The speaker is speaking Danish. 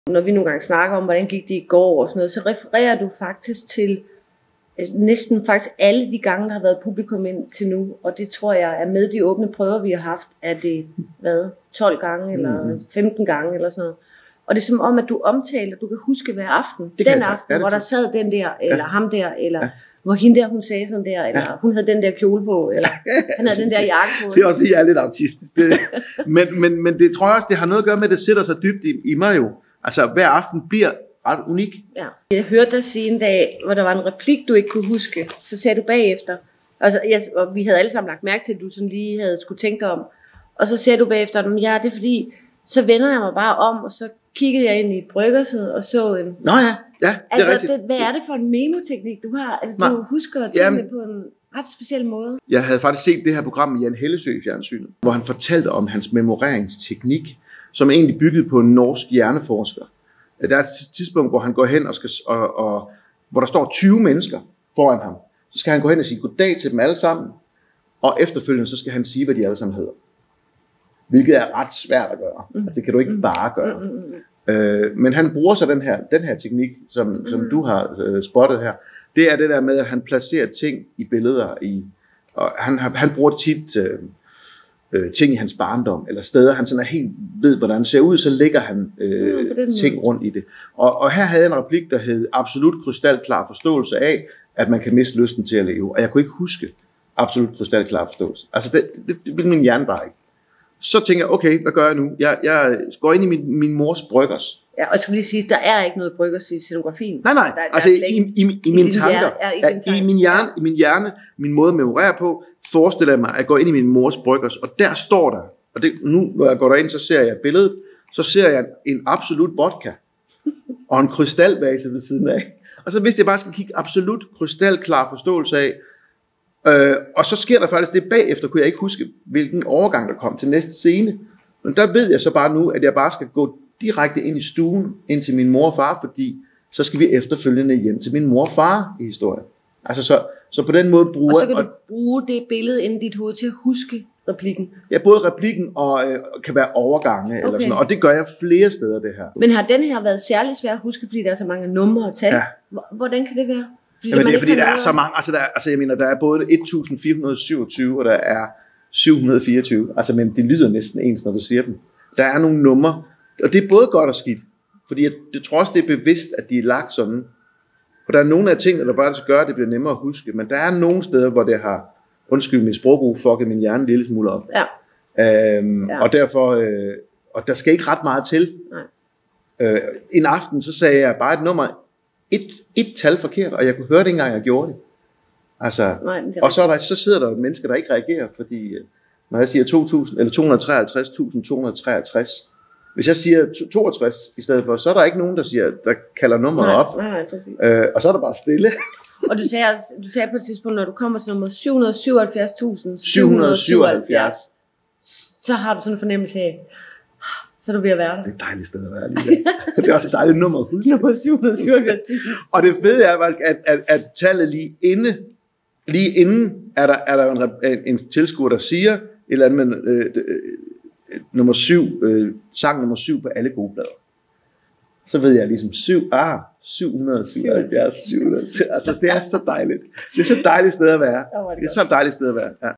Når vi nogle gange snakker om, hvordan gik det i går og sådan noget, så refererer du faktisk til næsten faktisk alle de gange, der har været publikum ind til nu, og det tror jeg er med de åbne prøver, vi har haft, er det 12 gange eller 15 gange eller sådan noget. Og det er som om, at du omtaler, du kan huske hver aften, den aften, hvor der sad den der, eller ham der, eller hvor hende der, hun sagde sådan der, eller hun havde den der kjole på, eller han havde den der jakke på. Det er også fordi, jeg er lidt autistisk. men det tror jeg også, det har noget at gøre med, at det sætter sig dybt i mig jo. Altså hver aften bliver ret unik. Ja. Jeg hørte dig sige en dag, hvor der var en replik, du ikke kunne huske. Så sagde du bagefter, og vi havde alle sammen lagt mærke til, at du sådan lige havde skulle tænke dig om. Og så sagde du bagefter, ja, det er fordi, så vender jeg mig bare om, og så kiggede jeg ind i bryggerset og så en... Nå ja, det er altså, rigtigt. Hvad er det for en memoteknik, du har? Altså, du husker tingene på en ret speciel måde. Jeg havde faktisk set det her program med Jan Hellesøe i fjernsynet, hvor han fortalte om hans memoreringsteknik, som egentlig byggede på en norsk hjerneforsker. Der er et tidspunkt, hvor han går hen og hvor der står 20 mennesker foran ham. Så skal han gå hen og sige goddag til dem alle sammen, og efterfølgende så skal han sige, hvad de alle sammen hedder. Hvilket er ret svært at gøre. Altså, det kan du ikke bare gøre. Men han bruger så den her teknik, som du har spottet her. Det er det der med, at han placerer ting i billeder. Og han bruger tit ting i hans barndom, eller steder, han sådan er helt ved, hvordan det ser ud, så lægger han ting rundt i det. Og her havde jeg en replik, der hed absolut krystalklar forståelse af, at man kan miste lysten til at leve. Og jeg kunne ikke huske absolut krystalklar forståelse. Altså det ville min hjerne bare ikke. Så tænker jeg, okay, hvad gør jeg nu? Jeg går ind i min mors bryggers. Ja, og jeg skal lige sige, der er ikke noget bryggers i scenografien. Nej, altså i mine tanker, i min hjerne, min måde at memorere på, forestiller jeg mig at gå ind i min mors bryggers, og der står der, og det, nu når jeg går derind, så ser jeg billedet, så ser jeg en absolut vodka, og en krystalvase ved siden af. Og så hvis jeg bare skal kigge absolut krystalklar forståelse af, og så sker der faktisk det bagefter, kunne jeg ikke huske, hvilken overgang der kom til næste scene. Men der ved jeg så bare nu, at jeg bare skal gå direkte ind i stuen, ind til min mor og far, fordi så skal vi efterfølgende hjem til min mor og far i historien. Altså så på den måde bruger... Og så kan du bruge det billede inde i dit hoved til at huske replikken. Ja, både replikken og kan være overgange, eller sådan, og det gør jeg flere steder, det her. Men har den her været særlig svær at huske, fordi der er så mange numre og tal? Ja. Hvordan kan det være? Jamen det er fordi, der er så mange, jeg mener, der er både 1427, og der er 724, men det lyder næsten ens, når du siger dem. Der er nogle numre, og det er både godt og skidt, fordi jeg tror også, det er bevidst, at de er lagt sådan. For der er nogle af tingene, der faktisk gør, at det bliver nemmere at huske, men der er nogle steder, hvor det har, undskyld min sprogbrug, fucket min hjerne en lille smule op. Ja. Og derfor, og der skal ikke ret meget til. En aften, så sagde jeg bare et nummer, et tal forkert, og jeg kunne høre det ikke engang, jeg gjorde det. Altså, og så sidder der mennesker, der ikke reagerer, fordi når jeg siger 253.263, hvis jeg siger 62 i stedet for, så er der ikke nogen, der kalder nummeret op. Og så er der bare stille. Og du sagde på et tidspunkt, når du kommer til nummer 777.777, så har du sådan en fornemmelse af, så er du ved at være der. Det er et dejligt sted at være lige der. Det er også et dejligt nummer at huske. Nummer 777. Og det fede er, at tallet lige inden er der en tilskuer, der siger et eller andet med nummer 7, sang nummer 7 på alle gode blader. Så ved jeg ligesom 777. Altså det er så dejligt. Det er så dejligt sted at være. Det er så dejligt sted at være. Ja.